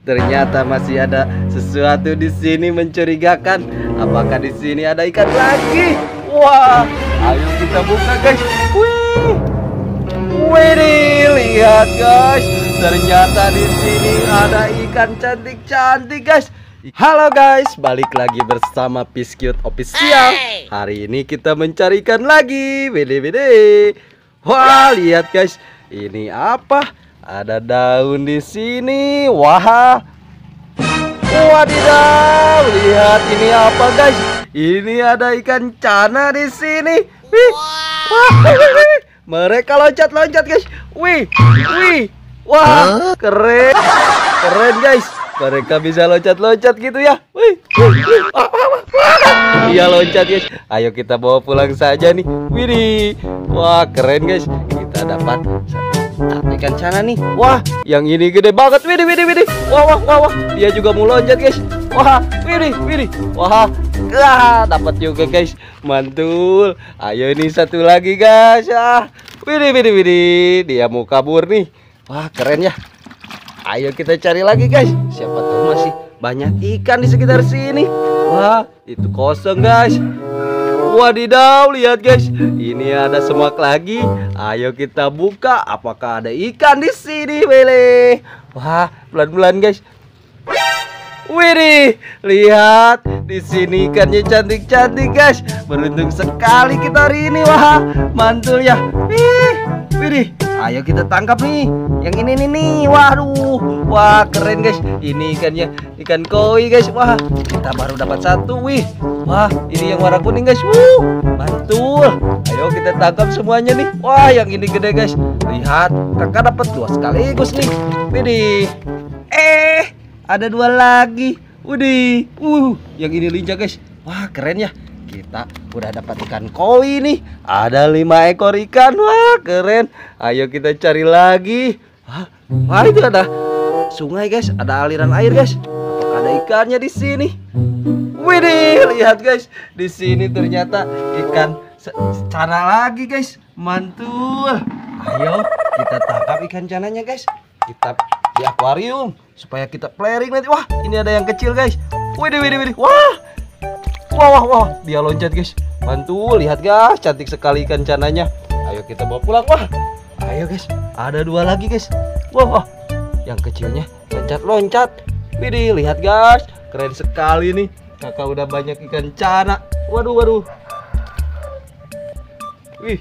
Ternyata masih ada sesuatu di sini mencurigakan. Apakah di sini ada ikan lagi? Wah, ayo kita buka guys. Wih, wih, lihat guys. Ternyata di sini ada ikan cantik-cantik guys. Halo guys, balik lagi bersama Piscute Official. Hari ini kita mencari ikan lagi. Wede. Wah, lihat guys. Ini apa? Ada daun di sini. Wah. Wadidaw, lihat ini apa guys? Ini ada ikan cana di sini. Wah, mereka loncat-loncat guys. Wih. Wah, keren. Keren guys. Mereka bisa loncat-loncat gitu ya. Wih. Iya loncat guys. Ayo kita bawa pulang saja nih. Widih. Wah, keren guys. Kita dapat ikan cana nih. Wah, yang ini gede banget. Widih. Wah. Dia juga mau loncat guys. Wah, widih. Wah, dapat juga guys. Mantul. Ayo ini satu lagi guys. Widih. Dia mau kabur nih. Wah, keren ya. Ayo kita cari lagi guys. Siapa tahu masih banyak ikan di sekitar sini. Wah, itu kosong guys. Wadidaw, lihat guys. Ini ada semak lagi. Ayo kita buka. Apakah ada ikan di sini, Wele? Wah, pelan-pelan guys. Widih, lihat di sini ikannya cantik-cantik guys. Beruntung sekali kita hari ini. Wah, mantul ya. Widih, ayo kita tangkap nih. Yang ini nih. Waduh, wah keren guys. Ini ikannya ikan koi guys. Wah, kita baru dapat satu. Wih, wah ini yang warna kuning guys. Mantul. Ayo kita tangkap semuanya nih. Wah, yang ini gede guys. Lihat, kakak dapat 2 sekaligus nih. Widih. Ada 2 lagi. Widih. Yang ini lincah guys. Wah, keren ya. Kita udah dapat ikan koi nih. Ada 5 ekor ikan. Wah, keren. Ayo kita cari lagi. Wah, itu ada sungai guys. Ada aliran air guys. Apakah ada ikannya di sini? Widih, lihat guys. Di sini ternyata ikan cana lagi guys. Mantul. Ayo kita tangkap ikan cananya guys. Kita di akuarium supaya kita playing nanti. Wah, ini ada yang kecil guys. Widih. Wah, dia loncat guys. Mantul, lihat guys, cantik sekali ikan cananya. Ayo kita bawa pulang. Wah, ayo guys, ada 2 lagi guys. Wah, yang kecilnya loncat-loncat. Widih, lihat guys, keren sekali nih. Kakak udah banyak ikan cana. Waduh. Wih.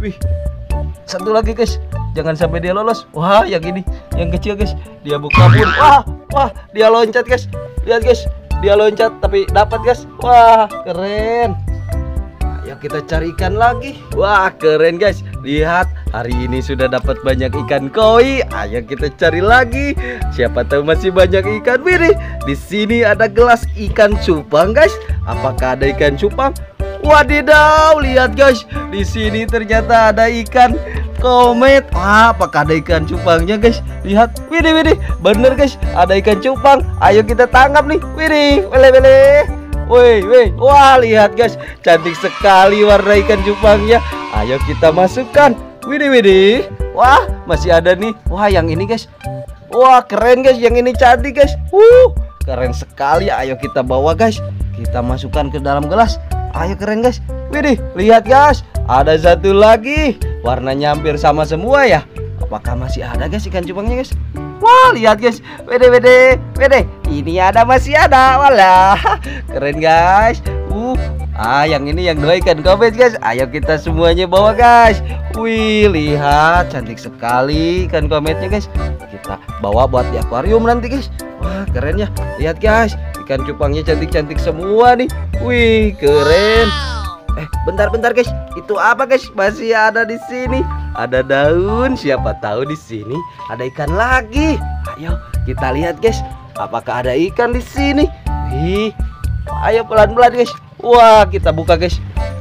Satu lagi guys, jangan sampai dia lolos. Wah, yang ini, yang kecil guys, dia buka kabur. Wah, dia loncat guys. Lihat guys, dia loncat tapi dapat guys. Wah, keren. Ayo kita cari ikan lagi. Wah, keren guys. Lihat, hari ini sudah dapat banyak ikan koi. Ayo kita cari lagi. Siapa tahu masih banyak ikan. Widih, di sini ada gelas ikan cupang guys. Apakah ada ikan cupang? Wadidaw, lihat guys. Di sini ternyata ada ikan komet. Wah, apakah ada ikan cupangnya guys? Lihat, widih. Bener guys, ada ikan cupang. Ayo kita tangkap nih. Widih, wele. Wih. Wah, lihat guys, cantik sekali warna ikan cupangnya. Ayo kita masukkan. Widih. Wah, masih ada nih. Wah, yang ini guys. Wah, keren guys, yang ini cantik guys. Keren sekali. Ayo kita bawa guys. Kita masukkan ke dalam gelas. Ayo, keren guys. Widih, lihat guys, ada satu lagi. Warnanya hampir sama semua ya. Apakah masih ada guys ikan cupangnya guys? Wah, lihat guys. Wede. Ini masih ada. Walah, keren guys. Yang ini yang 2 ikan komet guys. Ayo kita semuanya bawa guys. Wih, lihat, cantik sekali ikan kometnya guys. Kita bawa buat di akuarium nanti guys. Wah, keren ya. Lihat guys, ikan cupangnya cantik-cantik semua nih. Wih, keren. Bentar guys. Itu apa guys? Masih ada di sini. Ada daun. Siapa tahu di sini ada ikan lagi. Ayo kita lihat guys. Apakah ada ikan di sini? Wih. Ayo pelan-pelan guys. Wah, kita buka guys.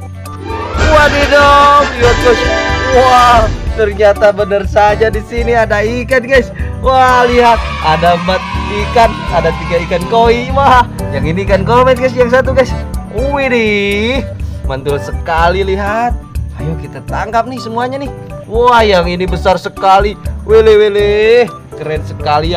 Wadidaw, lihat guys. Wah, ternyata benar saja di sini ada ikan guys. Wah, lihat, ada 4 ikan, ada 3 ikan koi. Wah, yang ini ikan komet guys, yang satu guys. Widih, mantul sekali, lihat. Ayo kita tangkap nih semuanya nih. Wah, yang ini besar sekali. Wele, keren sekali ya.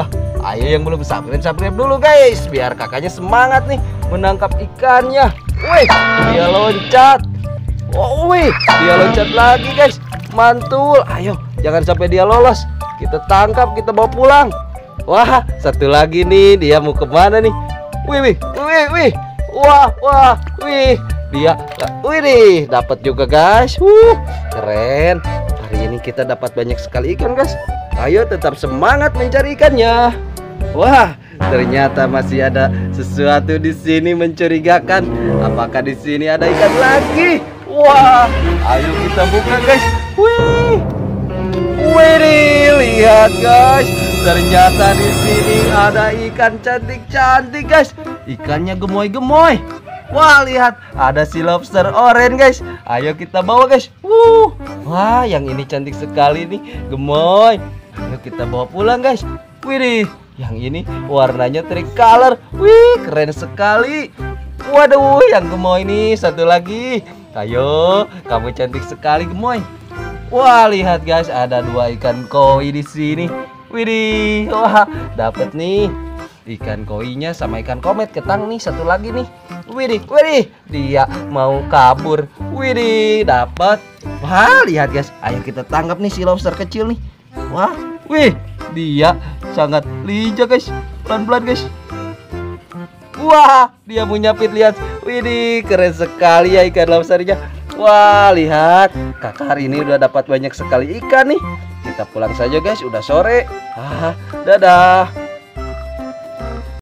Ayo yang belum subscribe dulu guys, biar kakaknya semangat nih menangkap ikannya. Wih, dia loncat. Oh, wih, dia loncat lagi guys. Mantul. Ayo, jangan sampai dia lolos. Kita tangkap, kita bawa pulang. Wah, satu lagi nih, dia mau kemana nih? Wih, wih, wih, wih. Wah, wah, wih. Dia, wih nih, dapat juga guys. Keren. Hari ini kita dapat banyak sekali ikan guys. Ayo tetap semangat mencari ikannya. Wah, ternyata masih ada sesuatu di sini mencurigakan. Apakah di sini ada ikan lagi? Wah, ayo kita buka guys. Wih, wih nih, lihat guys. Ternyata di sini ada ikan cantik-cantik guys. Ikannya gemoy-gemoy. Wah, lihat ada si lobster orange guys. Ayo kita bawa guys. Wah, yang ini cantik sekali nih, gemoy. Ayo kita bawa pulang guys. Wih, yang ini warnanya tricolor. Wih, keren sekali. Waduh, yang gemoy nih satu lagi. Ayo, kamu cantik sekali gemoy. Wah, lihat guys, ada 2 ikan koi di sini. Widih, wah, dapat nih ikan koinya sama ikan komet ketang nih satu lagi nih. Widih, widih, dia mau kabur. Widih, dapat. Wah, lihat guys, ayo kita tangkap nih si lobster kecil nih. Wah, wih, dia sangat lincah guys. Pelan-pelan guys. Wah, dia mau nyapit, lihat. Widih, keren sekali ya ikan lobsternya. Wah, lihat, kakak hari ini udah dapat banyak sekali ikan nih. Kita pulang saja guys, udah sore. Dadah.